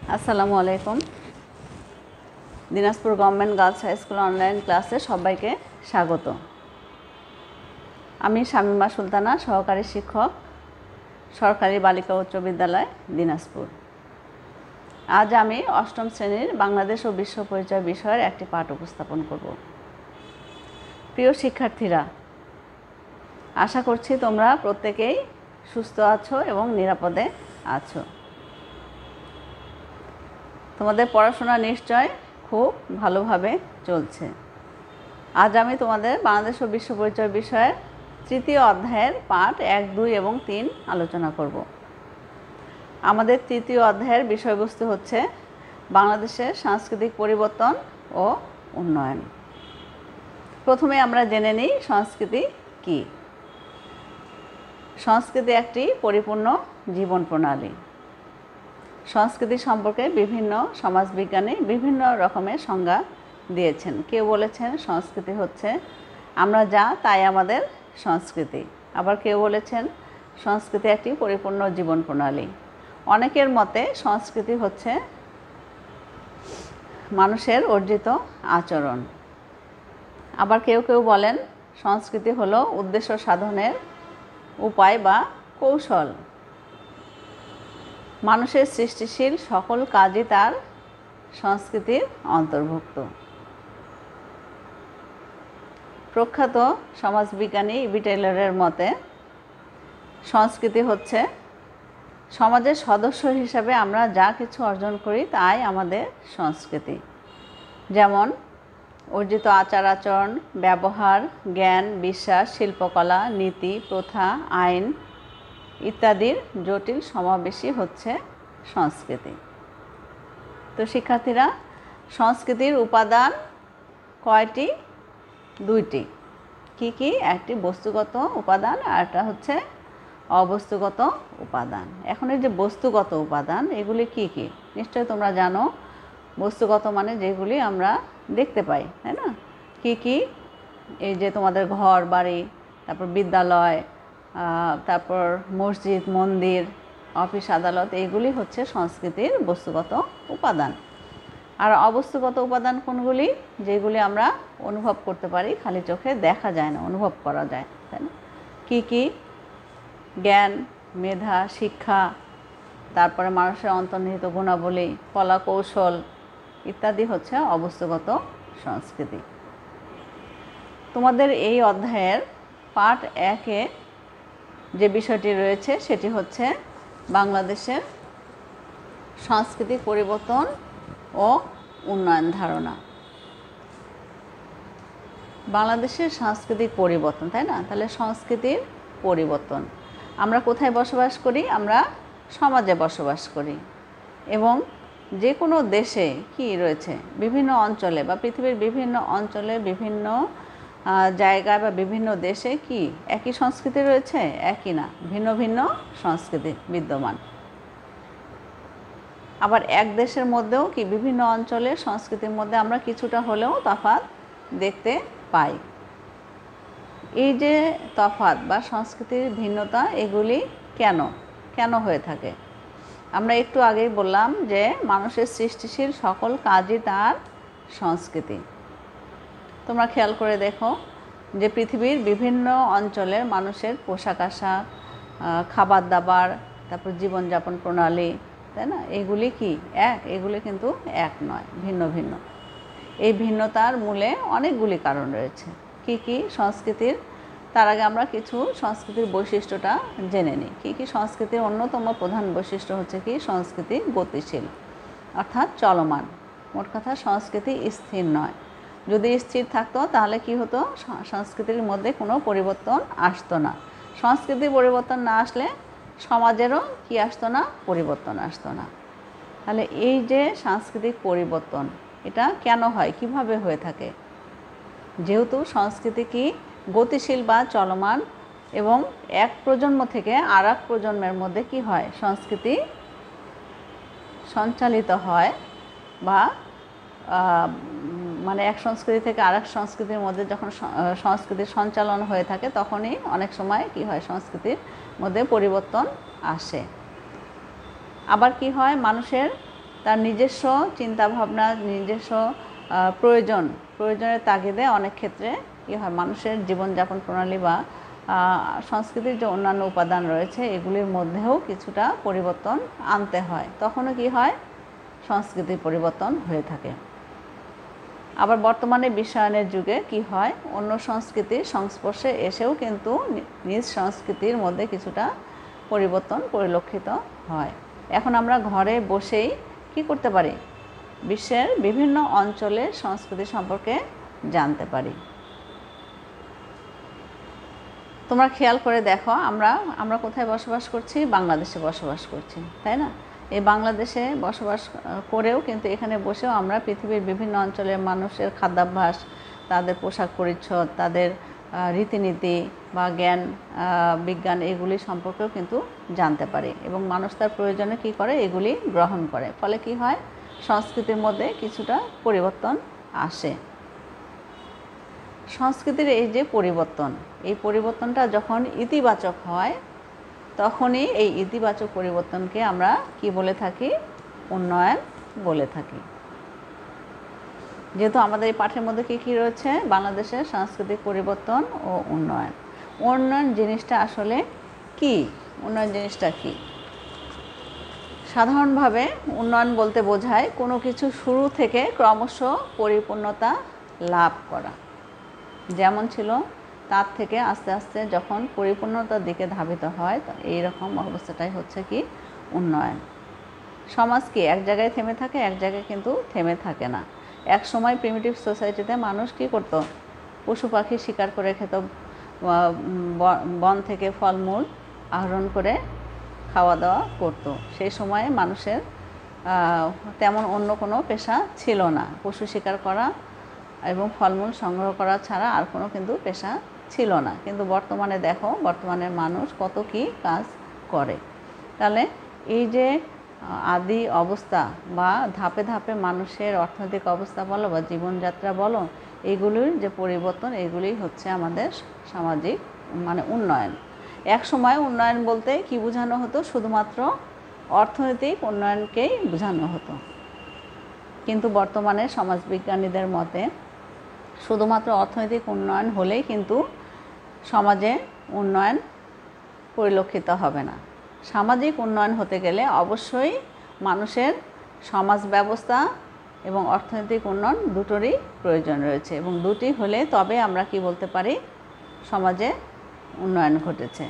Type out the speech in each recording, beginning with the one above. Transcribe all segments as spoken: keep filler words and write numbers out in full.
আসসালামু আলাইকুম। Dinajpur government girls high school online ক্লাসে সবাইকে স্বাগত। আমি শামিমা সুলতানা, সহকারী শিক্ষক, সরকারি বালিকা উচ্চ বিদ্যালয় দিনাজপুর। আজ আমি অষ্টম শ্রেণীর বাংলাদেশ ও বিশ্ব পরিচয় বিষয়ের একটি পাঠ উপস্থাপন করব। প্রিয় শিক্ষার্থীরা, আশা করছি তোমরা প্রত্যেকেই সুস্থ আছো এবং নিরাপদে আছো। তোমাদের পড়াশোনা নিশ্চয় খুব ভালোভাবে চলছে। আজ আমি তোমাদের বাংলাদেশ ও বিশ্ব পরিচয় বিষয়ের তৃতীয় অধ্যায়ের পাঠ এক, দুই এবং তিন আলোচনা করব। আমাদের তৃতীয় অধ্যায়ের বিষয়বস্তু হচ্ছে বাংলাদেশের সাংস্কৃতিক পরিবর্তন ও উন্নয়ন। প্রথমে আমরা জেনে নিই সংস্কৃতি কী। সংস্কৃতি একটি পরিপূর্ণ জীবন প্রণালী। সংস্কৃতি সম্পর্কে বিভিন্ন সমাজবিজ্ঞানী বিভিন্ন রকমের সংজ্ঞা দিয়েছেন। কেউ বলেছেন সংস্কৃতি হচ্ছে আমরা যা তাই আমাদের সংস্কৃতি। আবার কেউ বলেছেন সংস্কৃতি একটি পরিপূর্ণ জীবন প্রণালী। অনেকের মতে সংস্কৃতি হচ্ছে মানুষের অর্জিত আচরণ। আবার কেউ কেউ বলেন সংস্কৃতি হলো উদ্দেশ্য সাধনের উপায় বা কৌশল। মানুষের সৃষ্টিশীল সকল কাজই তার সংস্কৃতির অন্তর্ভুক্ত। প্রখ্যাত সমাজবিজ্ঞানী ইভি টেইলরের মতে সংস্কৃতি হচ্ছে সমাজের সদস্য হিসাবে আমরা যা কিছু অর্জন করি তাই আমাদের সংস্কৃতি। যেমন অর্জিত আচার আচরণ, ব্যবহার, জ্ঞান, বিশ্বাস, শিল্পকলা, নীতি, প্রথা, আইন ইত্যাদির জটিল সমাবেশই হচ্ছে সংস্কৃতি। তো শিক্ষার্থীরা, সংস্কৃতির উপাদান কয়টি? দুইটি। কি কি? একটি বস্তুগত উপাদান আর একটা হচ্ছে অবস্তুগত উপাদান। এখন এই যে বস্তুগত উপাদান, এগুলি কি কি? নিশ্চয়ই তোমরা জানো। বস্তুগত মানে যেগুলি আমরা দেখতে পাই, তাই না? কি কি? এই যে তোমাদের ঘর বাড়ি, তারপর বিদ্যালয়, তারপর মসজিদ, মন্দির, অফিস, আদালত, এইগুলি হচ্ছে সংস্কৃতির বস্তুগত উপাদান। আর অবস্তুগত উপাদান কোনগুলি? যেগুলি আমরা অনুভব করতে পারি, খালি চোখে দেখা যায় না, অনুভব করা যায়, তাই না? কী কী? জ্ঞান, মেধা, শিক্ষা, তারপরে মানুষের অন্তর্নিহিত গুণাবলী, কলা কৌশল ইত্যাদি হচ্ছে অবস্তুগত সংস্কৃতি। তোমাদের এই অধ্যায়ের পাঠ একে যে বিষয়টি রয়েছে সেটি হচ্ছে বাংলাদেশের সাংস্কৃতিক পরিবর্তন ও উন্নয়ন ধারণা। বাংলাদেশের সাংস্কৃতিক পরিবর্তন, তাই না? তাহলে সংস্কৃতির পরিবর্তন। আমরা কোথায় বসবাস করি? আমরা সমাজে বসবাস করি। এবং যে কোনো দেশে কি রয়েছে, বিভিন্ন অঞ্চলে বা পৃথিবীর বিভিন্ন অঞ্চলে বিভিন্ন জায়গায় বা বিভিন্ন দেশে কি একই সংস্কৃতি রয়েছে? একই না, ভিন্ন ভিন্ন সংস্কৃতি বিদ্যমান। আবার এক দেশের মধ্যেও কি বিভিন্ন অঞ্চলের সংস্কৃতির মধ্যে আমরা কিছুটা হলেও তফাৎ দেখতে পাই। এই যে তফাৎ বা সংস্কৃতির ভিন্নতা, এগুলি কেন কেন হয়ে থাকে? আমরা একটু আগেই বললাম যে মানুষের সৃষ্টিশীল সকল কাজই তার সংস্কৃতি। তোমরা খেয়াল করে দেখো যে পৃথিবীর বিভিন্ন অঞ্চলের মানুষের পোশাক আশাক, খাবার দাবার, তারপর জীবনযাপন প্রণালী, তাই না? এগুলি কি এক? এগুলি কিন্তু এক নয়, ভিন্ন ভিন্ন। এই ভিন্নতার মূলে অনেকগুলি কারণ রয়েছে। কি কি সংস্কৃতির? তার আগে আমরা কিছু সংস্কৃতির বৈশিষ্ট্যটা জেনে নিই। কী কী সংস্কৃতির অন্যতম প্রধান বৈশিষ্ট্য হচ্ছে কি? সংস্কৃতি গতিশীল, অর্থাৎ চলমান। মোট কথা সংস্কৃতি স্থির নয়। যদি স্থির থাকতো তাহলে কি হতো? সংস্কৃতির মধ্যে কোনো পরিবর্তন আসতো না। সংস্কৃতির পরিবর্তন না আসলে সমাজেরও কি আসতো না? পরিবর্তন আসতো না। তাহলে এই যে সাংস্কৃতিক পরিবর্তন, এটা কেন হয়, কিভাবে হয়ে থাকে? যেহেতু সংস্কৃতি কি গতিশীল বা চলমান, এবং এক প্রজন্ম থেকে আর এক প্রজন্মের মধ্যে কি হয়? সংস্কৃতি সঞ্চালিত হয় বা মানে এক সংস্কৃতি থেকে আর এক সংস্কৃতির মধ্যে যখন সংস্কৃতির সঞ্চালন হয়ে থাকে তখনই অনেক সময় কি হয়? সংস্কৃতির মধ্যে পরিবর্তন আসে। আবার কি হয়? মানুষের তার নিজস্ব চিন্তাভাবনা, নিজস্ব প্রয়োজন প্রয়োজনের তাগিদে অনেক ক্ষেত্রে কী হয়, মানুষের জীবনযাপন প্রণালী বা সংস্কৃতির যে অন্যান্য উপাদান রয়েছে এগুলির মধ্যেও কিছুটা পরিবর্তন আনতে হয়। তখনও কি হয়, সংস্কৃতির পরিবর্তন হয়ে থাকে। আবার বর্তমানে বিশ্বায়নের যুগে কি হয়, অন্য সংস্কৃতির সংস্পর্শে এসেও কিন্তু নিজ সংস্কৃতির মধ্যে কিছুটা পরিবর্তন পরিলক্ষিত হয়। এখন আমরা ঘরে বসেই কি করতে পারি, বিশ্বের বিভিন্ন অঞ্চলের সংস্কৃতি সম্পর্কে জানতে পারি। তোমরা খেয়াল করে দেখো, আমরা আমরা কোথায় বসবাস করছি, বাংলাদেশে বসবাস করছি, তাই না? এই বাংলাদেশে বসবাস করেও কিন্তু এখানে বসেও আমরা পৃথিবীর বিভিন্ন অঞ্চলের মানুষের খাদ্যাভ্যাস, তাদের পোশাক পরিচ্ছদ, তাদের রীতিনীতি বা জ্ঞান বিজ্ঞান এগুলি সম্পর্কেও কিন্তু জানতে পারি এবং মানুষ তার প্রয়োজনে কী করে, এগুলি গ্রহণ করে। ফলে কি হয়, সংস্কৃতির মধ্যে কিছুটা পরিবর্তন আসে। সংস্কৃতির এই যে পরিবর্তন, এই পরিবর্তনটা যখন ইতিবাচক হয় তখনই এই ইতিবাচক পরিবর্তনকে আমরা কি বলে থাকি, উন্নয়ন বলে থাকি। যেহেতু আমাদের এই পাঠের মধ্যে কী কী রয়েছে, বাংলাদেশের সাংস্কৃতিক পরিবর্তন ও উন্নয়ন। উন্নয়ন জিনিসটা আসলে কি, উন্নয়ন জিনিসটা কি? সাধারণভাবে উন্নয়ন বলতে বোঝায় কোনো কিছু শুরু থেকে ক্রমশ পরিপূর্ণতা লাভ করা, যেমন ছিল তার থেকে আস্তে আস্তে যখন পরিপূর্ণতার দিকে ধাবিত হয়, এই রকম অবস্থাটাই হচ্ছে কি উন্নয়ন। সমাজ কি এক জায়গায় থেমে থাকে, এক জায়গায় কিন্তু থেমে থাকে না। এক সময় প্রিমিটিভ সোসাইটিতে মানুষ কি করত, পশু পাখি শিকার করে খেত, বন থেকে ফলমূল আহরণ করে খাওয়া দাওয়া করত। সেই সময়ে মানুষের তেমন অন্য কোনো পেশা ছিল না, পশু শিকার করা এবং ফলমূল সংগ্রহ করা ছাড়া আর কোনো কিন্তু পেশা ছিল না। কিন্তু বর্তমানে দেখো, বর্তমানের মানুষ কত কি কাজ করে। তাহলে এই যে আদি অবস্থা বা ধাপে ধাপে মানুষের অর্থনৈতিক অবস্থা বলো বা জীবনযাত্রা বলো, এগুলির যে পরিবর্তন, এগুলি হচ্ছে আমাদের সামাজিক মানে উন্নয়ন। এক সময় উন্নয়ন বলতে কি বোঝানো হতো, শুধুমাত্র অর্থনৈতিক উন্নয়নকেই বোঝানো হতো। কিন্তু বর্তমানে সমাজবিজ্ঞানীদের মতে শুধুমাত্র অর্থনৈতিক উন্নয়ন হলেই কিন্তু সমাজে উন্নয়ন পরিলক্ষিত হবে না। সামাজিক উন্নয়ন হতে গেলে অবশ্যই মানুষের সমাজ ব্যবস্থা এবং অর্থনৈতিক উন্নয়ন দুটোরই প্রয়োজন রয়েছে, এবং দুটি হলে তবে আমরা কি বলতে পারি, সমাজে উন্নয়ন ঘটেছে।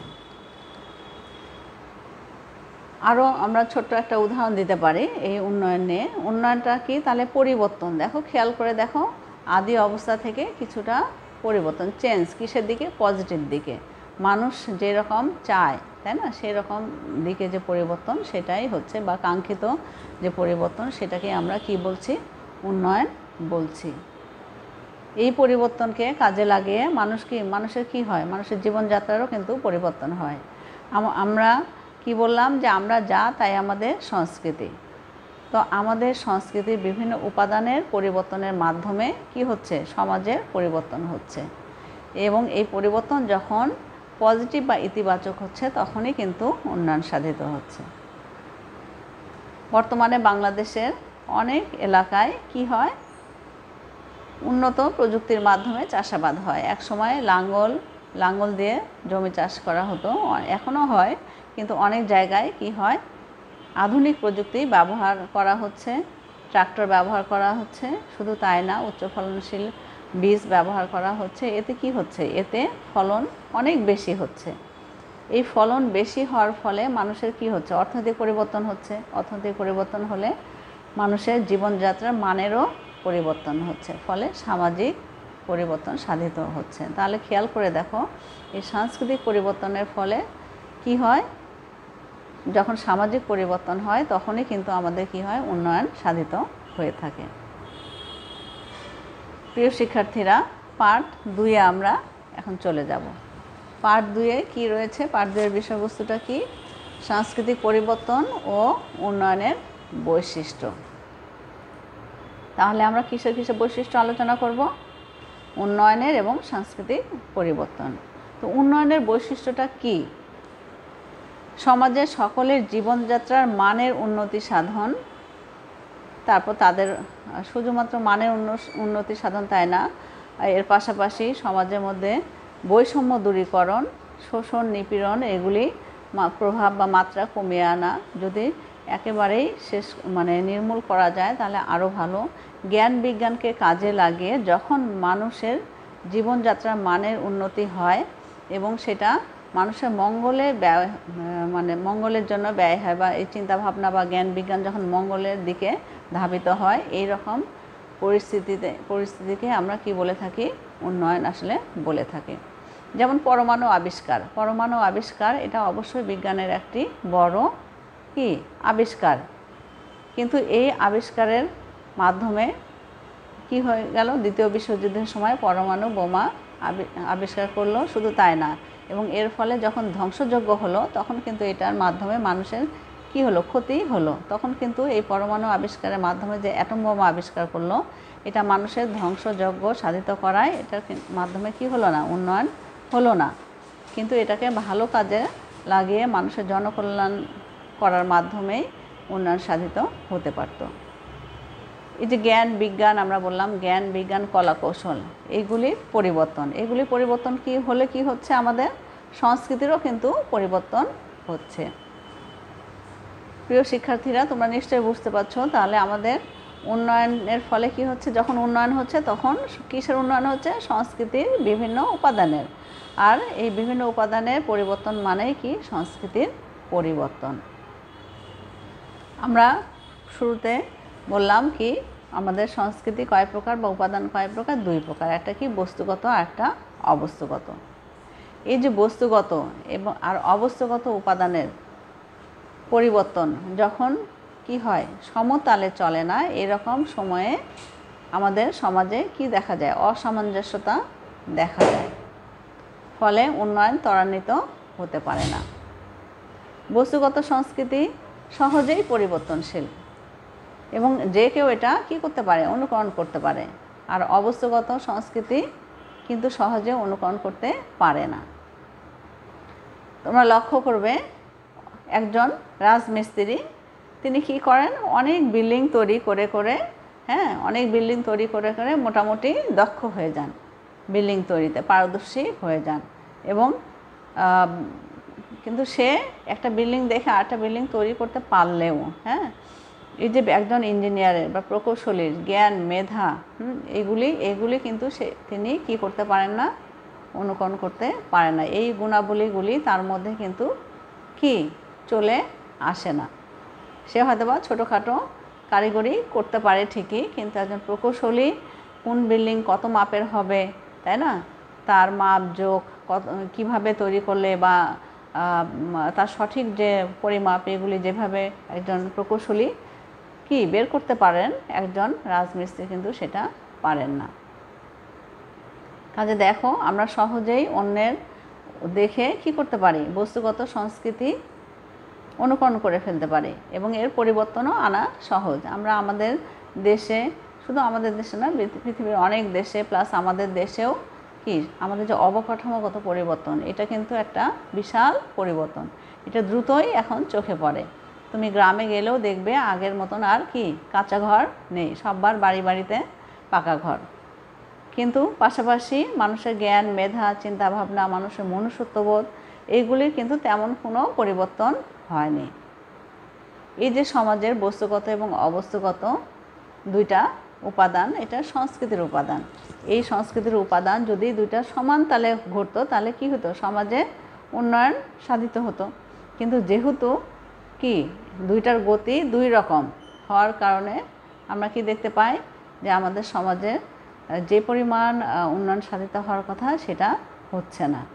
আরও আমরা ছোট্ট একটা উদাহরণ দিতে পারি এই উন্নয়ন নিয়ে। উন্নয়নটা কি, তাহলে পরিবর্তন। দেখো, খেয়াল করে দেখো, আদি অবস্থা থেকে কিছুটা পরিবর্তন, চেঞ্জ কিসের দিকে, পজিটিভ দিকে। মানুষ যেরকম চায়, তাই না, সেই রকম দিকে যে পরিবর্তন সেটাই হচ্ছে, বা কাঙ্ক্ষিত যে পরিবর্তন সেটাকে আমরা কি বলছি, উন্নয়ন বলছি। এই পরিবর্তনকে কাজে লাগিয়ে মানুষ কি মানুষের কি হয়, মানুষের জীবনযাত্রারও কিন্তু পরিবর্তন হয়। আমরা কি বললাম যে আমরা যা তাই আমাদের সংস্কৃতি। তো আমাদের সংস্কৃতির বিভিন্ন উপাদানের পরিবর্তনের মাধ্যমে কি হচ্ছে, সমাজের পরিবর্তন হচ্ছে, এবং এই পরিবর্তন যখন পজিটিভ বা ইতিবাচক হচ্ছে তখনই কিন্তু উন্নয়ন সাধিত হচ্ছে। বর্তমানে বাংলাদেশের অনেক এলাকায় কি হয়, উন্নত প্রযুক্তির মাধ্যমে চাষাবাদ হয়। এক সময় লাঙ্গল লাঙ্গল দিয়ে জমি চাষ করা হতো, এখনও হয়, কিন্তু অনেক জায়গায় কি হয়, আধুনিক প্রযুক্তি ব্যবহার করা হচ্ছে, ট্রাক্টর ব্যবহার করা হচ্ছে। শুধু তাই না, উচ্চ ফলনশীল বীজ ব্যবহার করা হচ্ছে। এতে কি হচ্ছে, এতে ফলন অনেক বেশি হচ্ছে। এই ফলন বেশি হওয়ার ফলে মানুষের কি হচ্ছে, অর্থনৈতিক পরিবর্তন হচ্ছে। অর্থনৈতিক পরিবর্তন হলে মানুষের জীবনযাত্রার মানেরও পরিবর্তন হচ্ছে, ফলে সামাজিক পরিবর্তন সাধিত হচ্ছে। তাহলে খেয়াল করে দেখো, এই সাংস্কৃতিক পরিবর্তনের ফলে কি হয়, যখন সামাজিক পরিবর্তন হয় তখনই কিন্তু আমাদের কি হয়, উন্নয়ন সাধিত হয়ে থাকে। প্রিয় শিক্ষার্থীরা, পার্ট দুইয়ে আমরা এখন চলে যাব। পার্ট দুইয়ে কি রয়েছে, পার্ট দুইয়ের বিষয়বস্তুটা কি, সাংস্কৃতিক পরিবর্তন ও উন্নয়নের বৈশিষ্ট্য। তাহলে আমরা কিসের কিসের বৈশিষ্ট্য আলোচনা করব, উন্নয়নের এবং সাংস্কৃতিক পরিবর্তন। তো উন্নয়নের বৈশিষ্ট্যটা কি, সমাজের সকলের জীবনযাত্রার মানের উন্নতি সাধন তারপর তাদের শুধুমাত্র মানের উন্নতি সাধন তাই না, এর পাশাপাশি সমাজের মধ্যে বৈষম্য দূরীকরণ, শোষণ, নিপীড়ন এগুলি প্রভাব বা মাত্রা কমিয়ে আনা যদি একেবারেই শেষ মানে নির্মূল করা যায় তাহলে আরও ভালো। জ্ঞান বিজ্ঞানকে কাজে লাগিয়ে যখন মানুষের জীবনযাত্রার মানের উন্নতি হয় এবং সেটা মানুষের মঙ্গলে ব্যয় মানে মঙ্গলের জন্য ব্যয় হয়, বা এই চিন্তাভাবনা বা জ্ঞান বিজ্ঞান যখন মঙ্গলের দিকে ধাবিত হয়, এই রকম পরিস্থিতিতে পরিস্থিতিকে আমরা কি বলে থাকি? উন্নয়ন আসলে বলে থাকি। যেমন পরমাণু আবিষ্কার, পরমাণু আবিষ্কার এটা অবশ্যই বিজ্ঞানের একটি বড় কি আবিষ্কার, কিন্তু এই আবিষ্কারের মাধ্যমে কি হয়ে গেল? দ্বিতীয় বিশ্বযুদ্ধের সময় পরমাণু বোমা আবিষ্কার করলো, শুধু তাই না, এবং এর ফলে যখন ধ্বংসযজ্ঞ হলো তখন কিন্তু এটার মাধ্যমে মানুষের কি হলো? ক্ষতি হলো। তখন কিন্তু এই পরমাণু আবিষ্কারের মাধ্যমে যে অ্যাটম বোমা আবিষ্কার করলো, এটা মানুষের ধ্বংসযজ্ঞ সাধিত করায় এটার মাধ্যমে কি হলো না? উন্নয়ন হলো না। কিন্তু এটাকে ভালো কাজে লাগিয়ে মানুষের জনকল্যাণ করার মাধ্যমেই উন্নয়ন সাধিত হতে পারত। এই যে জ্ঞান বিজ্ঞান আমরা বললাম, জ্ঞান বিজ্ঞান কলা কৌশল এইগুলির পরিবর্তন, এগুলি পরিবর্তন কি হলে কি হচ্ছে? আমাদের সংস্কৃতিরও কিন্তু পরিবর্তন হচ্ছে। প্রিয় শিক্ষার্থীরা, তোমরা নিশ্চয়ই বুঝতে পারছো তাহলে আমাদের উন্নয়নের ফলে কি হচ্ছে? যখন উন্নয়ন হচ্ছে তখন কিসের উন্নয়ন হচ্ছে? সংস্কৃতির বিভিন্ন উপাদানের, আর এই বিভিন্ন উপাদানের পরিবর্তন মানেই কি? সংস্কৃতির পরিবর্তন। আমরা শুরুতে বললাম কি আমাদের সংস্কৃতি কয় প্রকার বা উপাদান কয় প্রকার? দুই প্রকার, একটা কি বস্তুগত আর একটা অবস্তুগত। এই যে বস্তুগত এবং আর অবস্তুগত উপাদানের পরিবর্তন যখন কি হয়? সমতালে চলে না, এরকম সময়ে আমাদের সমাজে কি দেখা যায়? অসামঞ্জস্যতা দেখা যায়, ফলে উন্নয়ন ত্বরান্বিত হতে পারে না। বস্তুগত সংস্কৃতি সহজেই পরিবর্তনশীল এবং যে কেউ এটা কি করতে পারে? অনুকরণ করতে পারে। আর অবস্তুগত সংস্কৃতি কিন্তু সহজে অনুকরণ করতে পারে না। তোমরা লক্ষ্য করবে একজন রাজমিস্ত্রি তিনি কি করেন? অনেক বিল্ডিং তৈরি করে করে হ্যাঁ অনেক বিল্ডিং তৈরি করে করে মোটামুটি দক্ষ হয়ে যান, বিল্ডিং তৈরিতে পারদর্শী হয়ে যান, এবং কিন্তু সে একটা বিল্ডিং দেখে আরেকটা বিল্ডিং তৈরি করতে পারলেও হ্যাঁ এই যে একজন ইঞ্জিনিয়ারের বা প্রকৌশলীর জ্ঞান মেধা এগুলি এগুলি কিন্তু সে তিনি কি করতে পারেন না? অনুকরণ করতে পারেন না। এই গুণাবলীগুলি তার মধ্যে কিন্তু কি চলে আসে না। সে হয়তো বা ছোটোখাটো কারিগরি করতে পারে ঠিকই, কিন্তু একজন প্রকৌশলী কোন বিল্ডিং কত মাপের হবে, তাই না, তার মাপ যোগ কত কীভাবে তৈরি করলে বা তার সঠিক যে পরিমাপ এগুলি যেভাবে একজন প্রকৌশলী কি বের করতে পারেন, একজন রাজমিস্ত্রি কিন্তু সেটা পারেন না। কাজে দেখো আমরা সহজেই অন্যের দেখে কি করতে পারি? বস্তুগত সংস্কৃতি অনুকরণ করে ফেলতে পারি এবং এর পরিবর্তনও আনা সহজ। আমরা আমাদের দেশে, শুধু আমাদের দেশে না, পৃথিবীর অনেক দেশে প্লাস আমাদের দেশেও কি আমাদের যে অবকাঠামোগত পরিবর্তন, এটা কিন্তু একটা বিশাল পরিবর্তন। এটা দ্রুতই এখন চোখে পড়ে। তুমি গ্রামে গেলেও দেখবে আগের মতন আর কি কাঁচা ঘর নেই, সববার বাড়ি বাড়িতে পাকা ঘর। কিন্তু পাশাপাশি মানুষের জ্ঞান মেধা চিন্তাভাবনা মানুষের মনুষ্যত্ববোধ এইগুলির কিন্তু তেমন কোনো পরিবর্তন হয়নি। এই যে সমাজের বস্তুগত এবং অবস্তুগত দুইটা উপাদান, এটা সংস্কৃতির উপাদান। এই সংস্কৃতির উপাদান যদি দুইটা সমান তালে ঘটতো তাহলে কি হতো? সমাজে উন্নয়ন সাধিত হতো। কিন্তু যেহেতু কি দুইটার গতি দুই রকম হওয়ার কারণে আমরা কি দেখতে পাই যে আমাদের সমাজে যে পরিমাণ উন্নয়ন সাধিত হওয়ার কথা সেটা হচ্ছে না।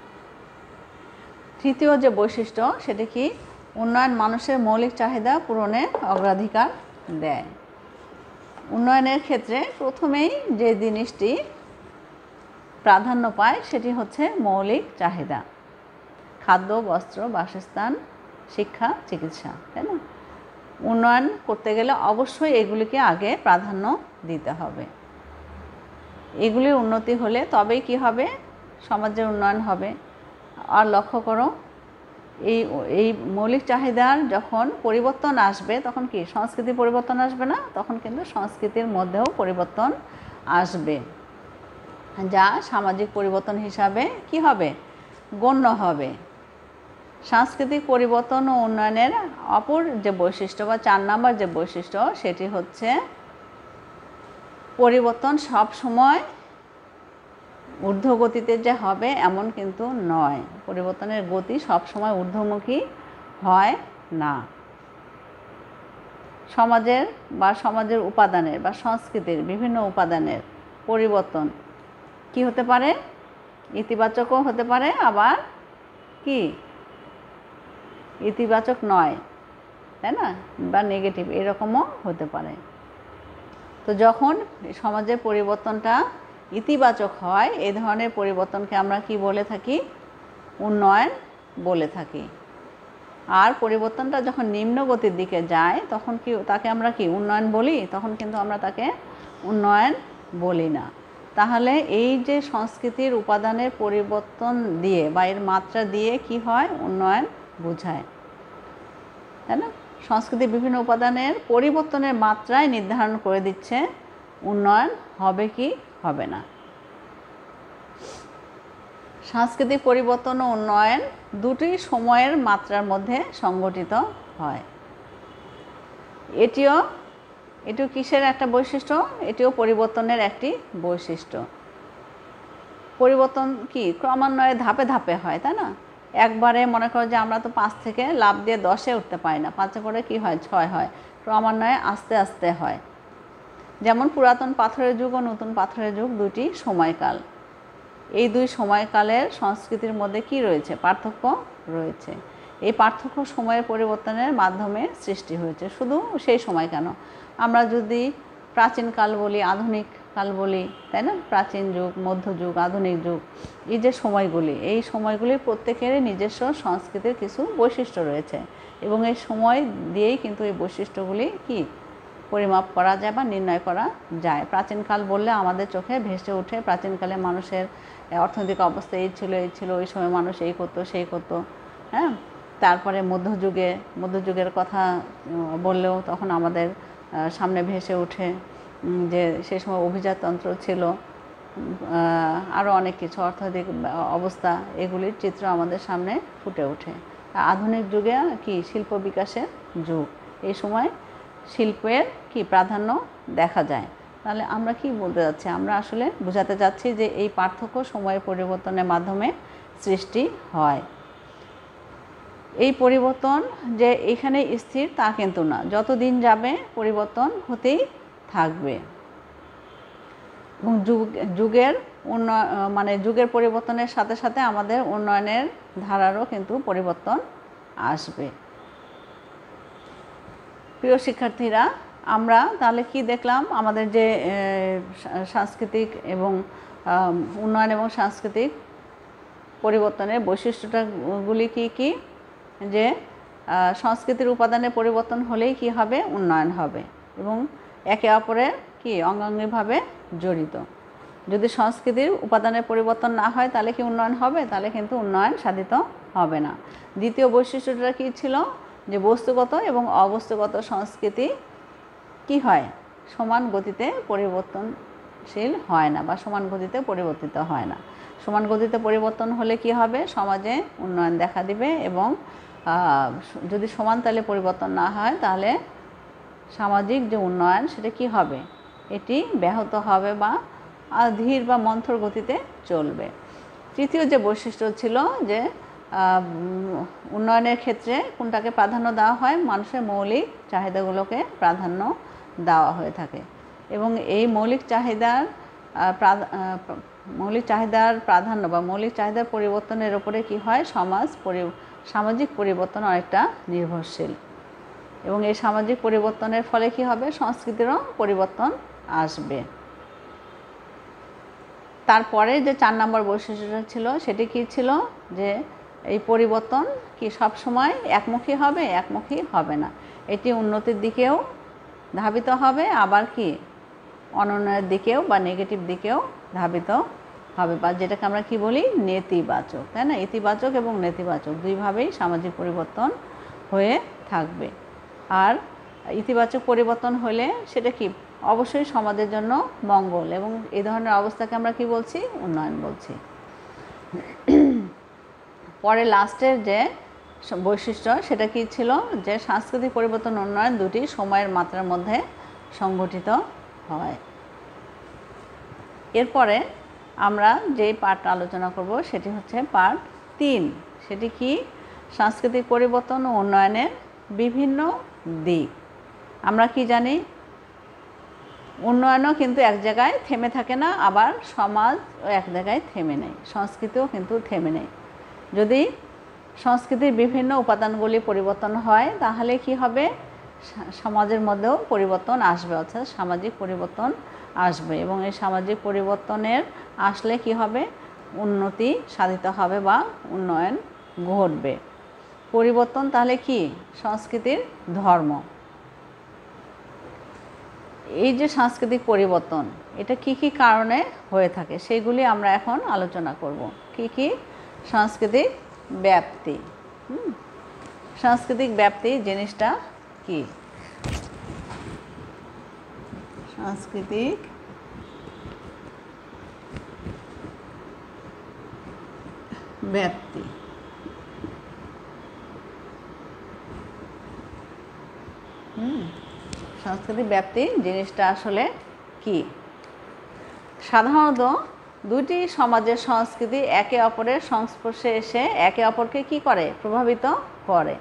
তৃতীয় যে বৈশিষ্ট্য সেটা কি? উন্নয়ন মানুষের মৌলিক চাহিদা পূরণে অগ্রাধিকার দেয়। উন্নয়নের ক্ষেত্রে প্রথমেই যে জিনিসটি প্রাধান্য পায় সেটি হচ্ছে মৌলিক চাহিদা, খাদ্য বস্ত্র বাসস্থান শিক্ষা চিকিৎসা, তাই না? উন্নয়ন করতে গেলে অবশ্যই এগুলিকে আগে প্রাধান্য দিতে হবে। এগুলির উন্নতি হলে তবেই কি হবে? সমাজের উন্নয়ন হবে। আর লক্ষ্য করো এই এই মৌলিক চাহিদার যখন পরিবর্তন আসবে তখন কি সংস্কৃতির পরিবর্তন আসবে না? তখন কিন্তু সংস্কৃতির মধ্যেও পরিবর্তন আসবে, যা সামাজিক পরিবর্তন হিসাবে কি হবে? গণ্য হবে। সাংস্কৃতিক পরিবর্তন ও উন্নয়নের অপর যে বৈশিষ্ট্য বা চার নাম্বার যে বৈশিষ্ট্য সেটি হচ্ছে পরিবর্তন সব সময় ঊর্ধ্বগতিতে যে হবে এমন কিন্তু নয়। পরিবর্তনের গতি সব সময় ঊর্ধ্বমুখী হয় না। সমাজের বা সমাজের উপাদানের বা সংস্কৃতির বিভিন্ন উপাদানের পরিবর্তন কি হতে পারে? ইতিবাচকও হতে পারে, আবার কি ইতিবাচক নয়, তাই না? বা নেগেটিভ এরকমও হতে পারে। তো যখন সমাজের পরিবর্তনটা ইতিবাচক হয় এই ধরনের পরিবর্তনকে আমরা কি বলে থাকি? উন্নয়ন বলে থাকি। আর পরিবর্তনটা যখন নিম্ন গতির দিকে যায় তখন কি তাকে আমরা কি উন্নয়ন বলি? তখন কিন্তু আমরা তাকে উন্নয়ন বলি না। তাহলে এই যে সংস্কৃতির উপাদানের পরিবর্তন দিয়ে বা এর মাত্রা দিয়ে কি হয়? উন্নয়ন বোঝায়, তাই না? সংস্কৃতির বিভিন্ন উপাদানের পরিবর্তনের মাত্রায় নির্ধারণ করে দিচ্ছে উন্নয়ন হবে কি হবে না। সাংস্কৃতিক পরিবর্তন ও উন্নয়ন দুটি সময়ের মাত্রার মধ্যে সংঘটিত হয়। এটিও এটিও কিসের একটা বৈশিষ্ট্য? এটিও পরিবর্তনের একটি বৈশিষ্ট্য। পরিবর্তন কি ক্রমান্বয়ে ধাপে ধাপে হয়, তাই না? একবারে মনে করো যে আমরা তো পাঁচ থেকে লাফ দিয়ে দশে উঠতে পারি না, পাঁচে করে কি হয়? ছয় হয়। ক্রমান্বয়ে আস্তে আস্তে হয়। যেমন পুরাতন পাথরের যুগ ও নতুন পাথরের যুগ দুটি সময়কাল। এই দুই সময়কালের সংস্কৃতির মধ্যে কি রয়েছে? পার্থক্য রয়েছে। এই পার্থক্য সময়ের পরিবর্তনের মাধ্যমে সৃষ্টি হয়েছে। শুধু সেই সময় কেন, আমরা যদি প্রাচীনকাল বলি, আধুনিক কাল বলি, তাই না? প্রাচীন যুগ, মধ্যযুগ, আধুনিক যুগ, এই যে সময়গুলি, এই সময়গুলির প্রত্যেকেরই নিজস্ব সংস্কৃতির কিছু বৈশিষ্ট্য রয়েছে এবং এই সময় দিয়েই কিন্তু এই বৈশিষ্ট্যগুলি কি পরিমাপ করা যায় বা নির্ণয় করা যায়। প্রাচীনকাল বললে আমাদের চোখে ভেসে ওঠে প্রাচীনকালে মানুষের অর্থনৈতিক অবস্থা এই ছিল এই ছিল ওই সময় মানুষ এই করতো সেই করতো, হ্যাঁ। তারপরে মধ্যযুগে মধ্যযুগের কথা বললেও তখন আমাদের সামনে ভেসে ওঠে যে সে সময় অভিজাততন্ত্র ছিল, আরও অনেক কিছু অর্থনৈতিক অবস্থা, এগুলির চিত্র আমাদের সামনে ফুটে ওঠে। আধুনিক যুগে কি শিল্প বিকাশের যুগ, এই সময় শিল্পের কি প্রাধান্য দেখা যায়। তাহলে আমরা কি বলতে যাচ্ছি? আমরা আসলে বোঝাতে চাচ্ছি যে এই পার্থক্য সময়ের পরিবর্তনের মাধ্যমে সৃষ্টি হয়। এই পরিবর্তন যে এখানে স্থির তা কিন্তু না, যত দিন যাবে পরিবর্তন হতেই থাকবে এবং যুগ যুগের উন্নয়ন মানে যুগের পরিবর্তনের সাথে সাথে আমাদের উন্নয়নের ধারারও কিন্তু পরিবর্তন আসবে। প্রিয় শিক্ষার্থীরা, আমরা তাহলে কি দেখলাম? আমাদের যে সাংস্কৃতিক এবং উন্নয়ন এবং সাংস্কৃতিক পরিবর্তনের বৈশিষ্ট্যটাগুলি কি কি? যে সংস্কৃতির উপাদানের পরিবর্তন হলেই কি হবে? উন্নয়ন হবে এবং একে অপরের কি অঙ্গাঙ্গিভাবে জড়িত। যদি সংস্কৃতির উপাদানের পরিবর্তন না হয় তাহলে কি উন্নয়ন হবে? তাহলে কিন্তু উন্নয়ন সাধিত হবে না। দ্বিতীয় বৈশিষ্ট্যটা কি ছিল? যে বস্তুগত এবং অবস্তুগত সংস্কৃতি কি হয়? সমান গতিতে পরিবর্তনশীল হয় না বা সমান গতিতে পরিবর্তিত হয় না। সমান গতিতে পরিবর্তন হলে কি হবে? সমাজে উন্নয়ন দেখা দিবে এবং যদি সমান তালে পরিবর্তন না হয় তাহলে সামাজিক যে উন্নয়ন সেটা কি হবে? এটি ব্যাহত হবে বা ধীর বা মন্থর গতিতে চলবে। তৃতীয় যে বৈশিষ্ট্য ছিল যে উন্নয়নের ক্ষেত্রে কোনটাকে প্রাধান্য দেওয়া হয়? মানুষের মৌলিক চাহিদাগুলোকে প্রাধান্য দেওয়া হয়ে থাকে এবং এই মৌলিক চাহিদার মৌলিক চাহিদার প্রাধান্য বা মৌলিক চাহিদার পরিবর্তনের উপরে কি হয়? সমাজ পরি সামাজিক পরিবর্তন অনেকটা নির্ভরশীল এবং এই সামাজিক পরিবর্তনের ফলে কি হবে? সংস্কৃতিরও পরিবর্তন আসবে। তারপরে যে চার নম্বর বৈশিষ্ট্যটা ছিল সেটি কি ছিল? যে এই পরিবর্তন কি সব সময় একমুখী হবে? একমুখী হবে না। এটি উন্নতির দিকেও ধাবিত হবে, আবার কি অনুন্নয়নের দিকেও বা নেগেটিভ দিকেও ধাবিত হবে, বা যেটাকে আমরা কি বলি নেতিবাচক, তাই না? ইতিবাচক এবং নেতিবাচক দুইভাবেই সামাজিক পরিবর্তন হয়ে থাকবে। আর ইতিবাচক পরিবর্তন হলে সেটা কি অবশ্যই সমাজের জন্য মঙ্গল, এবং এই ধরনের অবস্থাকে আমরা কি বলছি উন্নয়ন বলছি। পরে লাস্টের যে বৈশিষ্ট্য সেটা কি ছিল, যে সাংস্কৃতিক পরিবর্তন উন্নয়ন দুটি সময়ের মাত্রার মধ্যে সংগঠিত হয়। এরপরে আমরা যেই পার্ট আলোচনা করব সেটি হচ্ছে পার্ট তিন। সেটি কি সাংস্কৃতিক পরিবর্তন ও উন্নয়নের বিভিন্ন দিক। আমরা কি জানি, উন্নয়নও কিন্তু এক জায়গায় থেমে থাকে না, আবার সমাজ এক জায়গায় থেমে নেই, সংস্কৃতিও কিন্তু থেমে নেই। যদি সংস্কৃতির বিভিন্ন উপাদানগুলি পরিবর্তন হয় তাহলে কি হবে, সমাজের মধ্যেও পরিবর্তন আসবে, অর্থাৎ সামাজিক পরিবর্তন আসবে, এবং এই সামাজিক পরিবর্তনের আসলে কি হবে, উন্নতি সাধিত হবে বা উন্নয়ন ঘটবে। পরিবর্তন তাহলে কি সংস্কৃতির ধর্ম। এই যে সাংস্কৃতিক পরিবর্তন এটা কি কি কারণে হয়ে থাকে সেগুলি আমরা এখন আলোচনা করব। কি কি সাংস্কৃতিক ব্যাপ্তি। হুম সাংস্কৃতিক ব্যাপ্তি জিনিসটা কি? সাংস্কৃতিক ব্যাপ্তি হুম সাংস্কৃতিক ব্যাপ্তি জিনিসটা আসলে কি? সাধারণত দুটি সমাজের সংস্কৃতি একে অপরের সংস্পর্শে এসে একে অপরকে কি করে, প্রভাবিত করে।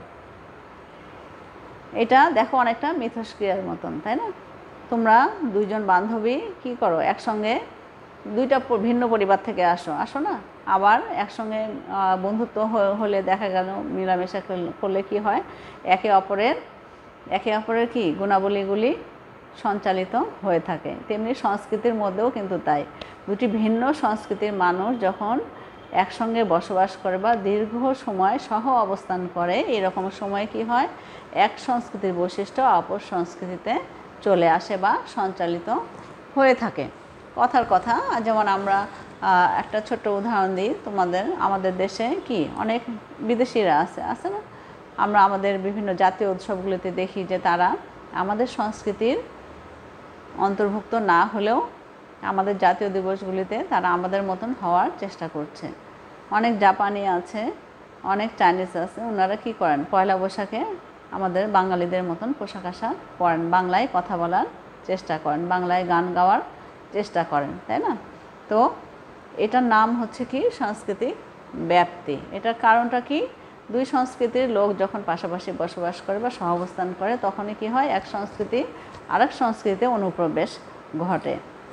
এটা দেখো অনেকটা মিথস্ক্রিয়ার মতন, তাই না? তোমরা দুইজন বান্ধবী কি করো, একসঙ্গে দুইটা ভিন্ন পরিবার থেকে আসো আসো না, আবার একসঙ্গে বন্ধুত্ব হলে দেখা গেল মেলামেশা করলে কি হয়, একে অপরের একে অপরের কি গুণাবলীগুলি সঞ্চালিত হয়ে থাকে। তেমনি সংস্কৃতির মধ্যেও কিন্তু তাই, দুটি ভিন্ন সংস্কৃতির মানুষ যখন একসঙ্গে বসবাস করে বা দীর্ঘ সময় সহ অবস্থান করে, এরকম সময় কি হয়, এক সংস্কৃতির বৈশিষ্ট্য অপর সংস্কৃতিতে চলে আসে বা সঞ্চালিত হয়ে থাকে। কথার কথা, যেমন আমরা একটা ছোট্ট উদাহরণ দিই তোমাদের। আমাদের দেশে কি অনেক বিদেশিরা আছে আছে না? আমরা আমাদের বিভিন্ন জাতীয় উৎসবগুলিতে দেখি যে তারা আমাদের সংস্কৃতির অন্তর্ভুক্ত না হলেও আমাদের জাতীয় দিবসগুলিতে তারা আমাদের মতন হওয়ার চেষ্টা করছে। অনেক জাপানি আছে, অনেক চাইনিজ আছে, ওনারা কি করেন, পয়লা বৈশাখে আমাদের বাঙালিদের মতন পোশাক আশাক পরেন, বাংলায় কথা বলার চেষ্টা করেন, বাংলায় গান গাওয়ার চেষ্টা করেন, তাই না? তো এটার নাম হচ্ছে কি সাংস্কৃতিক ব্যাপ্তি। এটার কারণটা কি, দুই সংস্কৃতির লোক যখন পাশাপাশি বসবাস করে বা সহাবস্থান করে তখনই কি হয়, এক সংস্কৃতি আরেক সংস্কৃতিতে অনুপ্রবেশ ঘটে।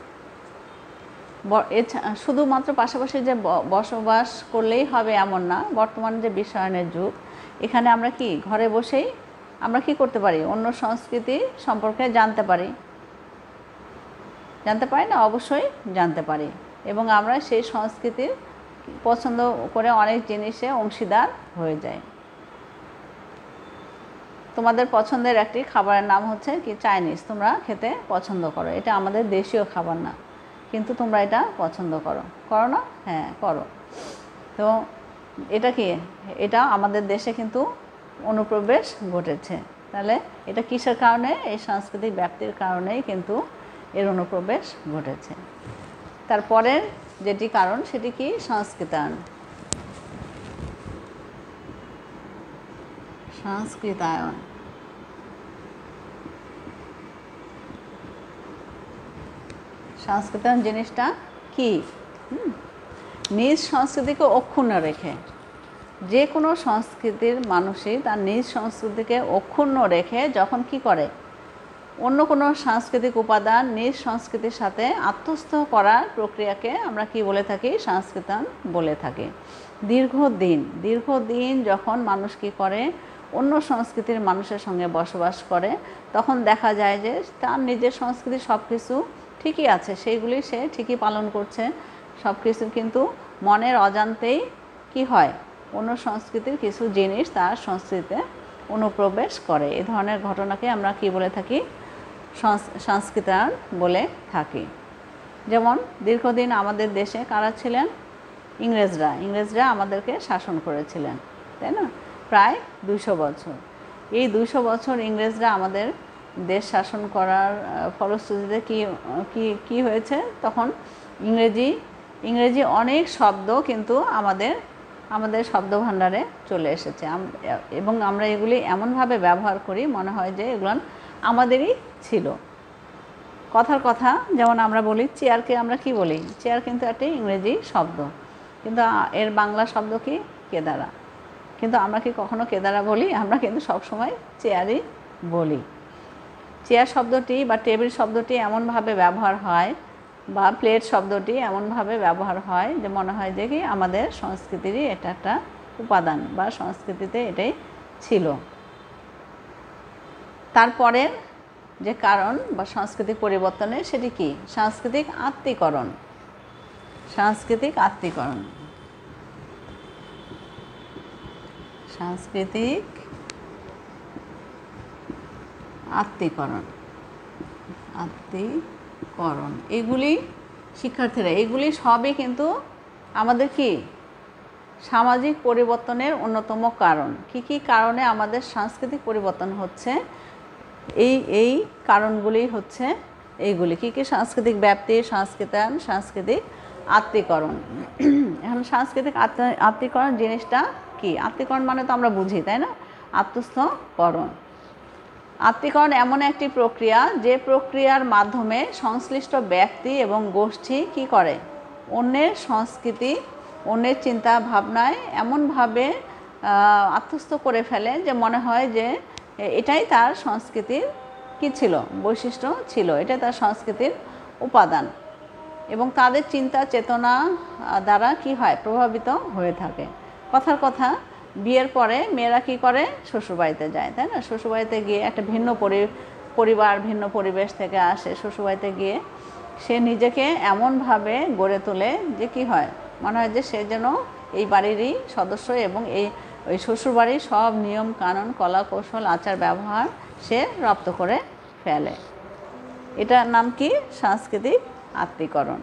শুধুমাত্র পাশাপাশি যে বসবাস করলেই হবে এমন না। বর্তমানে যে বিশ্বায়নের যুগ, এখানে আমরা কি ঘরে বসেই আমরা কি করতে পারি, অন্য সংস্কৃতি সম্পর্কে জানতে পারি জানতে পারি না অবশ্যই জানতে পারি, এবং আমরা সেই সংস্কৃতির পছন্দ করে অনেক জিনিসে অংশীদার হয়ে যায়। তোমাদের পছন্দের একটি খাবারের নাম হচ্ছে কি চাইনিজ, তোমরা খেতে পছন্দ করো, এটা আমাদের দেশীয় খাবার না, কিন্তু তোমরা এটা পছন্দ করো করো না? হ্যাঁ করো। তো এটা কি, এটা আমাদের দেশে কিন্তু অনুপ্রবেশ ঘটেছে। তাহলে এটা কিসের কারণে, এই সাংস্কৃতিক ব্যাপ্তির কারণেই কিন্তু এর অনুপ্রবেশ ঘটেছে। তারপরের যেটি কারণ সেটি কি, সংস্কৃতায়ন। সংস্কৃতায়ন সংস্কৃতায়ন জিনিসটা কি, নিজ সংস্কৃতিকে অক্ষুণ্ণ রেখে, যে কোনো সংস্কৃতির মানুষই তার নিজ সংস্কৃতিকে অক্ষুণ্ণ রেখে যখন কি করে, অন্য কোনো সাংস্কৃতিক উপাদান নিজ সংস্কৃতির সাথে আত্মস্থ করার প্রক্রিয়াকে আমরা কি বলে থাকি, সংস্কৃতায়ন বলে থাকি। দীর্ঘদিন দীর্ঘদিন যখন মানুষ কি করে, অন্য সংস্কৃতির মানুষের সঙ্গে বসবাস করে, তখন দেখা যায় যে তার নিজের সংস্কৃতি সব কিছু ঠিকই আছে, সেইগুলি সে ঠিকই পালন করছে সব কিছু, কিন্তু মনের অজান্তেই কি হয়, অন্য সংস্কৃতির কিছু জিনিস তার সংস্কৃতিতে অনুপ্রবেশ করে। এই ধরনের ঘটনাকে আমরা কি বলে থাকি, সংস্কৃতায়ন বলে থাকি। যেমন দীর্ঘদিন আমাদের দেশে কারা ছিলেন? ইংরেজরা ইংরেজরা আমাদেরকে শাসন করেছিলেন, তাই না? প্রায় দুইশো বছর। এই দুইশো বছর ইংরেজরা আমাদের দেশ শাসন করার ফলশ্রুতিতে কি কি কি হয়েছে? তখন ইংরেজি ইংরেজি অনেক শব্দ কিন্তু আমাদের আমাদের শব্দভাণ্ডারে চলে এসেছে, এবং আমরা এগুলি এমনভাবে ব্যবহার করি মনে হয় যে এগুলো আমাদেরই ছিল। কথার কথা, যেমন আমরা বলি চেয়ারকে আমরা কি বলি? চেয়ার কিন্তু একটি ইংরেজি শব্দ, কিন্তু এর বাংলা শব্দ কি? কেদারা। কিন্তু আমরা কি কখনো কেদারা বলি? আমরা কিন্তু সবসময় চেয়ারই বলি। চেয়ার শব্দটি বা টেবিল শব্দটি এমনভাবে ব্যবহার হয়, বা প্লেট শব্দটি এমনভাবে ব্যবহার হয় যে মনে হয় যে কি আমাদের সংস্কৃতিরই এটা একটা উপাদান, বা সংস্কৃতিতে এটাই ছিল। তারপরের যে কারণ বা সাংস্কৃতিক পরিবর্তনের, সেটি কি? সাংস্কৃতিক আত্মীকরণ। সাংস্কৃতিক আত্মীকরণ সাংস্কৃতিক আত্মীকরণ আত্মীকরণ এগুলি শিক্ষার্থীরা, এগুলি সবই কিন্তু আমাদের কি সামাজিক পরিবর্তনের অন্যতম কারণ। কি কি কারণে আমাদের সাংস্কৃতিক পরিবর্তন হচ্ছে? এই এই কারণগুলি হচ্ছে এইগুলি। কি কি? সাংস্কৃতিক ব্যাপ্তি, সাংস্কৃতায়ন, সাংস্কৃতিক আত্মীকরণ। এখন সাংস্কৃতিক আত্মীকরণ জিনিসটা কি? আত্মীকরণ মানে তো আমরা বুঝি, তাই না? আত্মস্থকরণ। আত্মীকরণ এমন একটি প্রক্রিয়া যে প্রক্রিয়ার মাধ্যমে সংশ্লিষ্ট ব্যক্তি এবং গোষ্ঠী কি করে? অন্যের সংস্কৃতি, অন্যের চিন্তা ভাবনায় এমনভাবে আত্মস্থ করে ফেলে যে মনে হয় যে এটাই তার সংস্কৃতির কি ছিল? বৈশিষ্ট্য ছিল, এটাই তার সংস্কৃতির উপাদান, এবং তাদের চিন্তা চেতনা দ্বারা কি হয়? প্রভাবিত হয়ে থাকে। কথার কথা, বিয়ের পরে মেয়েরা কি করে? শ্বশুরবাড়িতে যায়, তাই না? শ্বশুরবাড়িতে গিয়ে একটা ভিন্ন পরিবার, ভিন্ন পরিবেশ থেকে আসে। শ্বশুরবাড়িতে গিয়ে সে নিজেকে এমনভাবে গড়ে তোলে যে কি হয়? মনে হয় যে সে যেন এই বাড়িরই সদস্য, এবং এই ওই শ্বশুরবাড়ির সব নিয়ম কানুন, কলা কৌশল, আচার ব্যবহার সে রপ্ত করে ফেলে। এটার নাম কি? সাংস্কৃতিক আত্মীকরণ।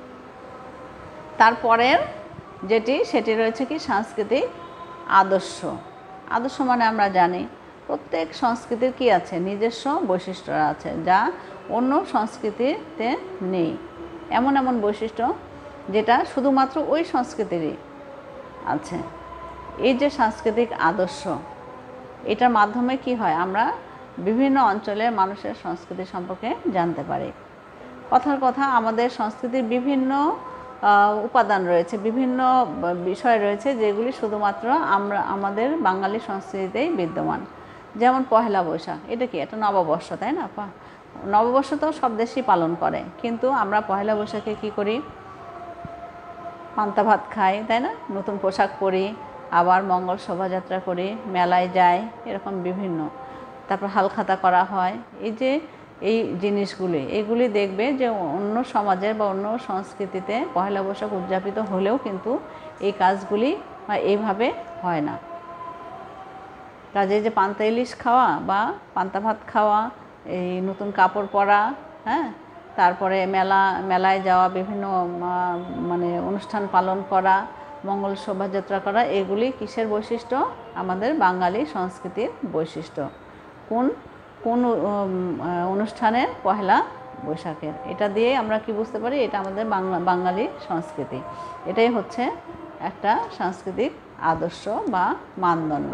তারপরের যেটি, সেটি রয়েছে কি? সাংস্কৃতিক আদর্শ। আদর্শ মানে আমরা জানি প্রত্যেক সংস্কৃতির কি আছে? নিজস্ব বৈশিষ্ট্য আছে, যা অন্য সংস্কৃতিতে নেই। এমন এমন বৈশিষ্ট্য যেটা শুধুমাত্র ওই সংস্কৃতিরই আছে। এই যে সাংস্কৃতিক আদর্শ, এটার মাধ্যমে কি হয়? আমরা বিভিন্ন অঞ্চলের মানুষের সংস্কৃতি সম্পর্কে জানতে পারি। কথার কথা, আমাদের সংস্কৃতির বিভিন্ন উপাদান রয়েছে, বিভিন্ন বিষয় রয়েছে যেগুলি শুধুমাত্র আমরা আমাদের বাঙালি সংস্কৃতিতেই বিদ্যমান। যেমন পহেলা বৈশাখ, এটা কি? এটা নববর্ষ, তাই না? নববর্ষ তো সব দেশই পালন করে, কিন্তু আমরা পহেলা বৈশাখে কি করি? পান্তা ভাত খাই, তাই না? নতুন পোশাক পরি, আবার মঙ্গল শোভাযাত্রা করি, মেলায় যাই, এরকম বিভিন্ন। তারপর হালখাতা করা হয়। এই যে এই জিনিসগুলি, এগুলি দেখবে যে অন্য সমাজের বা অন্য সংস্কৃতিতে পহেলা বৈশাখ উদযাপিত হলেও কিন্তু এই কাজগুলি এইভাবে হয় না। কাজে যে পান্তা ইলিশ খাওয়া বা পান্তা ভাত খাওয়া, এই নতুন কাপড় পরা, হ্যাঁ, তারপরে মেলা মেলায় যাওয়া, বিভিন্ন মানে অনুষ্ঠান পালন করা, মঙ্গল শোভাযাত্রা করা, এগুলি কিসের বৈশিষ্ট্য? আমাদের বাঙালি সংস্কৃতির বৈশিষ্ট্য। কোন কোন অনুষ্ঠানের? পহেলা বৈশাখের। এটা দিয়ে আমরা কি বুঝতে পারি? এটা আমাদের বাংলা বাঙালি সংস্কৃতি। এটাই হচ্ছে একটা সাংস্কৃতিক আদর্শ বা মানদণ্ড।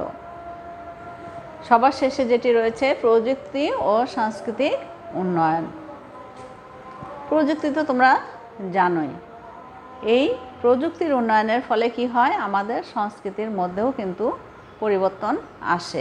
সবার শেষে যেটি রয়েছে, প্রযুক্তি ও সাংস্কৃতিক উন্নয়ন। প্রযুক্তি তো তোমরা জানোই। এই প্রযুক্তির উন্নয়নের ফলে কি হয়? আমাদের সংস্কৃতির মধ্যেও কিন্তু পরিবর্তন আসে।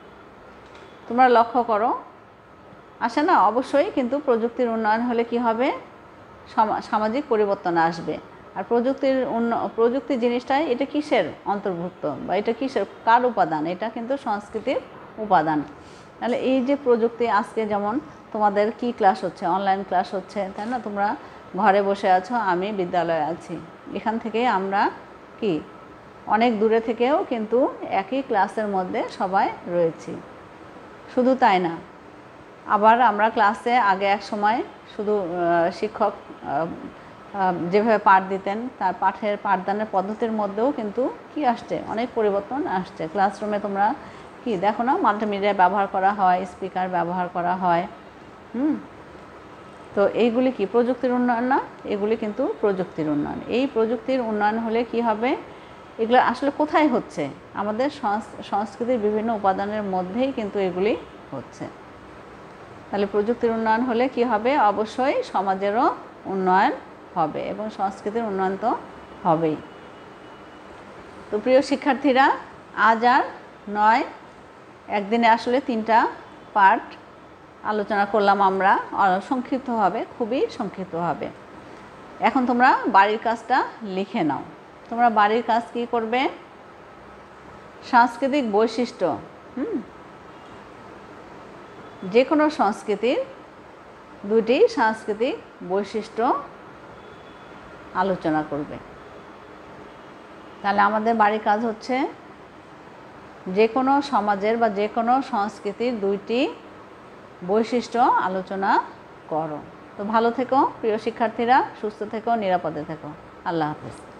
তোমরা লক্ষ্য করো, আসে না? অবশ্যই। কিন্তু প্রযুক্তির উন্নয়ন হলে কি হবে? সামাজিক পরিবর্তন আসবে। আর প্রযুক্তির উন্ন প্রযুক্তি জিনিসটাই এটা কিসের অন্তর্ভুক্ত, বা এটা কিসের, কার উপাদান? এটা কিন্তু সংস্কৃতির উপাদান। তাহলে এই যে প্রযুক্তি, আজকে যেমন তোমাদের কি ক্লাস হচ্ছে? অনলাইন ক্লাস হচ্ছে, তাই না? তোমরা ঘরে বসে আছো, আমি বিদ্যালয়ে আছি। এখান থেকে আমরা কি অনেক দূরে থেকেও কিন্তু একই ক্লাসের মধ্যে সবাই রয়েছি। শুধু তাই না, আবার আমরা ক্লাসে আগে এক সময় শুধু শিক্ষক যেভাবে পাঠ দিতেন তার পাঠের পাঠদানের পদ্ধতির মধ্যেও কিন্তু কি আসছে, অনেক পরিবর্তন আসছে। ক্লাসরুমে তোমরা কি দেখো না, মাল্টিমিডিয়া ব্যবহার করা হয়, স্পিকার ব্যবহার করা হয়। হুম তো এইগুলি কি প্রযুক্তির উন্নয়ন না? এগুলি কিন্তু প্রযুক্তির উন্নয়ন। এই প্রযুক্তির উন্নয়ন হলে কি হবে, এগুলো আসলে কোথায় হচ্ছে? আমাদের সংস্কৃতির বিভিন্ন উপাদানের মধ্যেই কিন্তু এগুলি হচ্ছে। তাহলে প্রযুক্তির উন্নয়ন হলে কি হবে, অবশ্যই সমাজেরও উন্নয়ন হবে এবং সংস্কৃতির উন্নয়ন তো হবেই। তো প্রিয় শিক্ষার্থীরা, আজ আর নয়, একদিনে আসলে তিনটা পার্ট আলোচনা করলাম আমরা সংক্ষিপ্তভাবে, খুবই সংক্ষিপ্তভাবে। এখন তোমরা বাড়ির কাজটা লিখে নাও। তোমরা বাড়ির কাজ কি করবে, সাংস্কৃতিক বৈশিষ্ট্য, হুম যে কোনো সংস্কৃতির দুটি সাংস্কৃতিক বৈশিষ্ট্য আলোচনা করবে। তাহলে আমাদের বাড়ির কাজ হচ্ছে যে কোনো সমাজের বা যে কোনো সংস্কৃতির দুইটি বৈশিষ্ট্য আলোচনা করো। তো ভালো থেকো প্রিয় শিক্ষার্থীরা, সুস্থ থেকো, নিরাপদে থেকো। আল্লাহ হাফেজ।